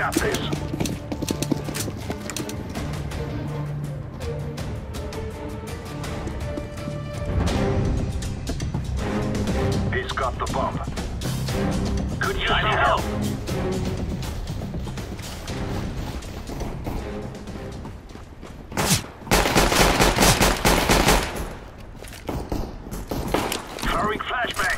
got this. He's got the bomb. Could use some help. Throwing flashbang.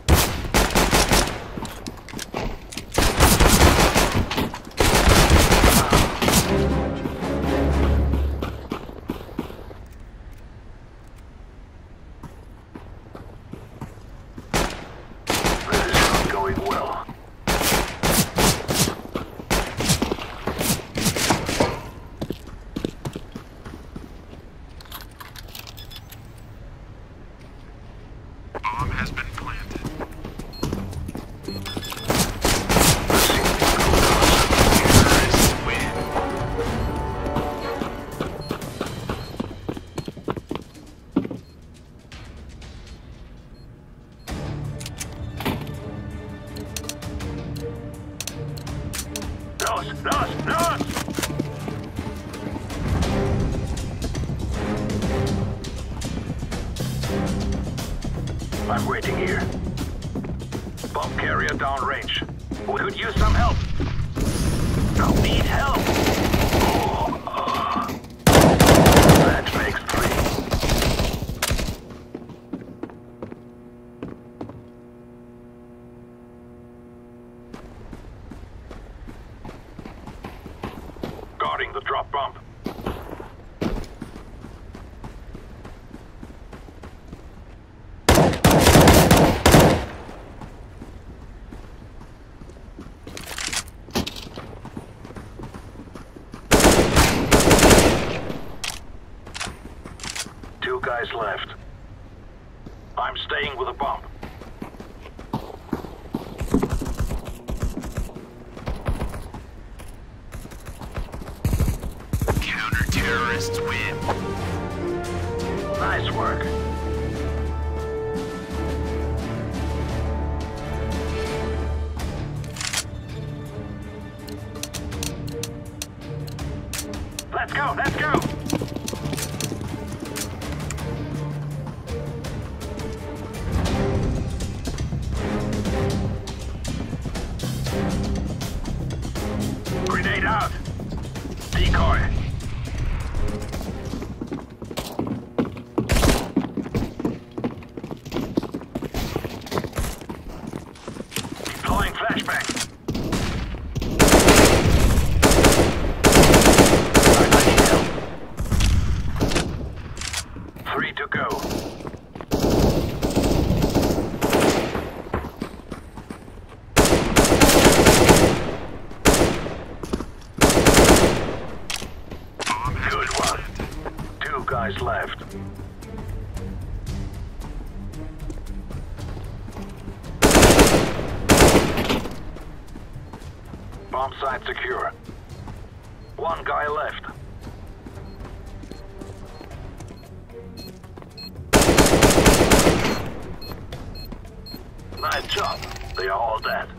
Bomb has been planted. Terrorists win. Lost! I'm waiting here. Bomb carrier downrange. We could use some help. I need help. That makes 3. Guarding the drop bomb. Two guys left. I'm staying with a bomb. Counter-terrorists win. Nice work. Let's go! Grenade out! Decoy! Deploying flashbang! I need help. 3 to go. Good one. 2 guys left. Bomb site secure. 1 guy left. Nice job. They are all dead.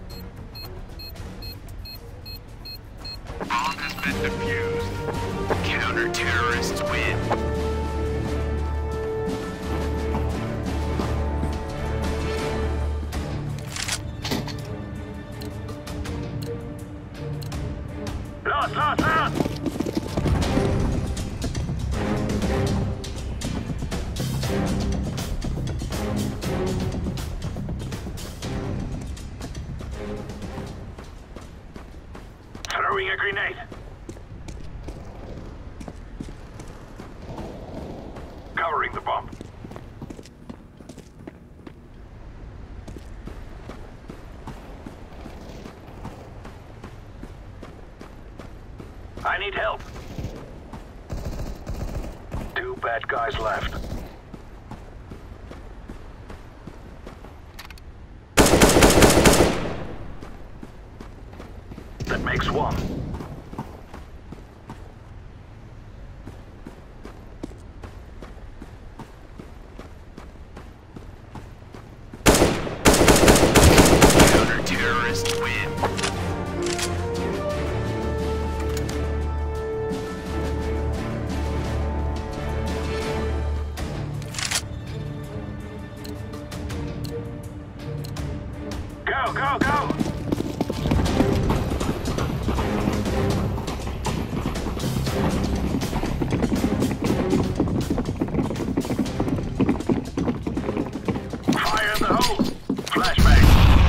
Bomb has been defused. Counter-terrorists win. Lost! Throwing a grenade. Covering the bomb. I need help. 2 bad guys left. That makes 1. Counter-terrorists win. go, go! Fire in the hole! Flashbang!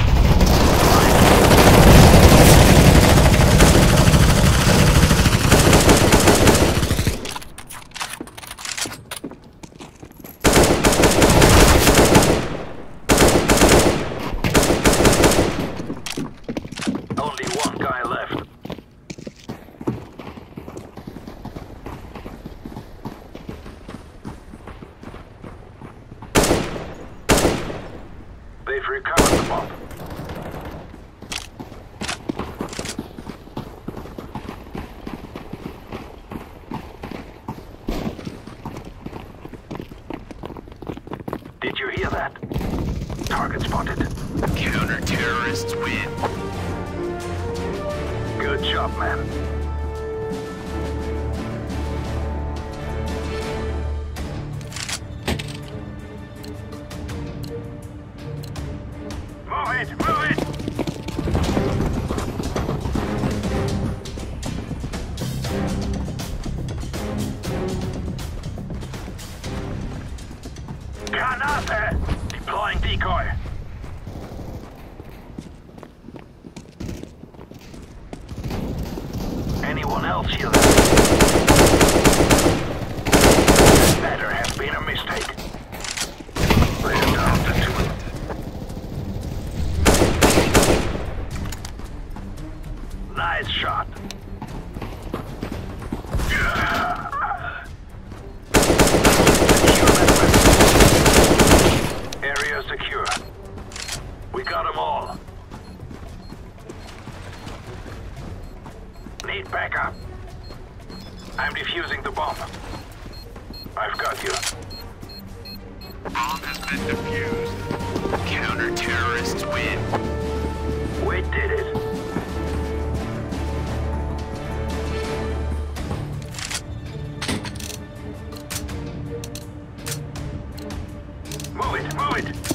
Only one guy left. They've recovered the bomb. Did you hear that? Target spotted. Counter-terrorists win. Good job, man. Move it! Move it! Granate! Deploying decoy. Anyone else hear that? Better have been a mistake. They're down to 2. Nice shot. Area secure. We got them all. Need backup. I'm defusing the bomb. I've got you. Bomb has been defused. Counter-terrorists win. We did it. Move it, move it.